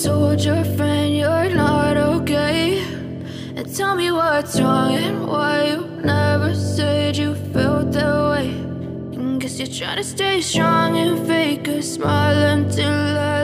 told your friend you're not okay? And tell me what's wrong and why you never said you felt that way. And guess you're trying to stay strong and fake a smile until I